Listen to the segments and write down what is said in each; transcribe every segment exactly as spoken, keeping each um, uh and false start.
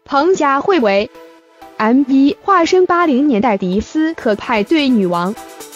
彭佳慧为 M V 化身八零年代迪斯可派对女王。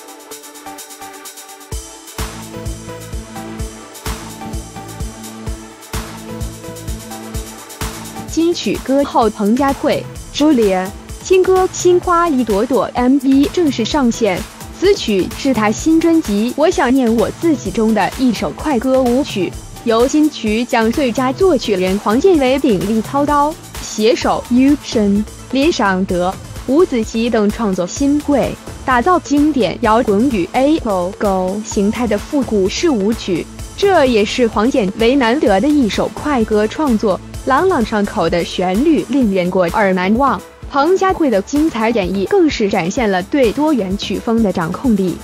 金曲歌后彭佳慧 S H E 新歌《心花一朵朵》M V 正式上线。此曲是她新专辑《我想念我自己》中的一首快歌舞曲，由金曲奖最佳作曲人黄健为鼎力操刀，携手 U 申、林尚德、吴子琪等创作新贵，打造经典摇滚与 A O G 形态的复古式舞曲。这也是黄健为难得的一首快歌创作，朗朗上口的旋律令人过耳难忘。彭佳慧的精彩演绎更是展现了对多元曲风的掌控力。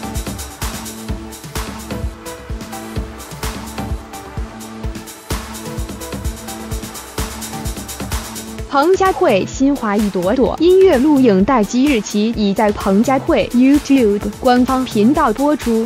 彭佳慧《心花一朵朵》音乐录影待机日期已在彭佳慧 YouTube 官方频道播出。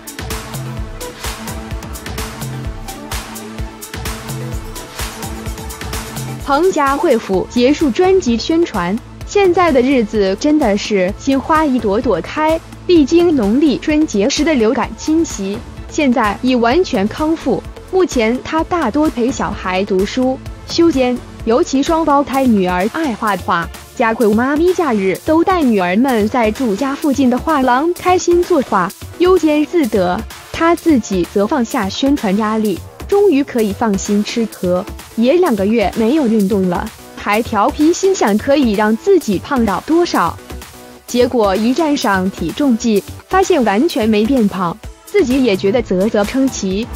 彭佳慧府结束专辑宣传，现在的日子真的是心花一朵朵开。历经农历春节时的流感侵袭，现在已完全康复。目前她大多陪小孩读书、修剪，尤其双胞胎女儿爱画画，佳慧妈咪假日都带女儿们在住家附近的画廊开心作画，悠闲自得。她自己则放下宣传压力，终于可以放心吃喝。也两个月没有运动了，还调皮心想可以让自己胖到多少，结果一站上体重计，发现完全没变胖，自己也觉得啧啧称奇。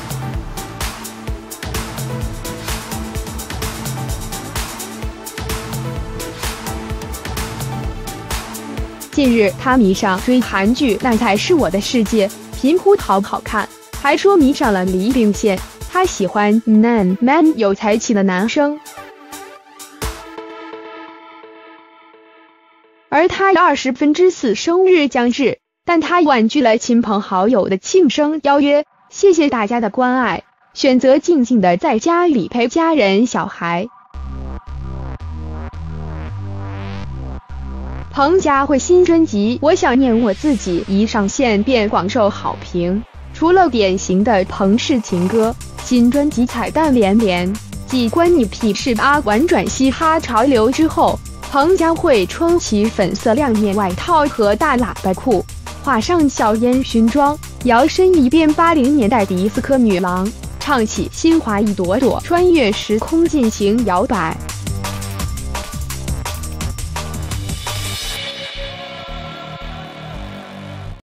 近日他迷上追韩剧《那才是我的世界》，评呼好好看，还说迷上了李秉宪。他喜欢 man man 有才气的男生，而他二十分之四生日将至，但他婉拒了亲朋好友的庆生邀约。谢谢大家的关爱，选择静静的在家里陪家人小孩。彭佳慧新专辑《我想念我自己》一上线便广受好评，除了典型的彭氏情歌，新专辑彩蛋连连，继关你屁事啊玩转嘻哈潮流之后，彭佳慧穿起粉色亮面外套和大喇叭裤，画上小烟熏妆，摇身一变八零年代迪斯科女郎，唱起心花一朵朵，穿越时空进行摇摆。